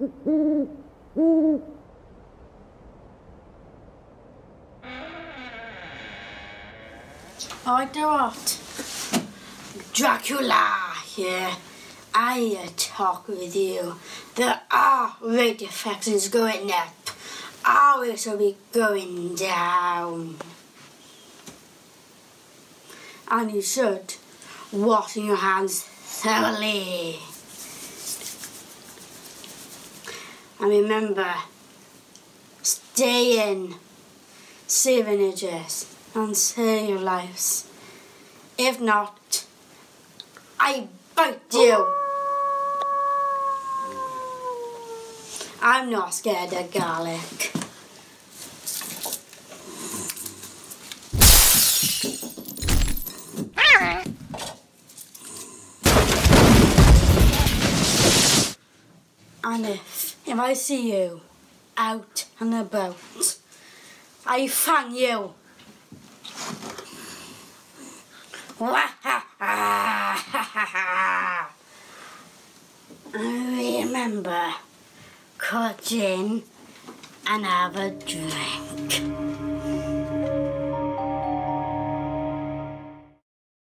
I do what? Dracula here. I talk with you. There are radio factions going up. Ours will be going down. And you should wash your hands thoroughly. And remember, stay in, save energies, and save your lives. If not, I bite you. I'm not scared of garlic. And if I see you out and about, I fang you. Remember, cut in and have a drink.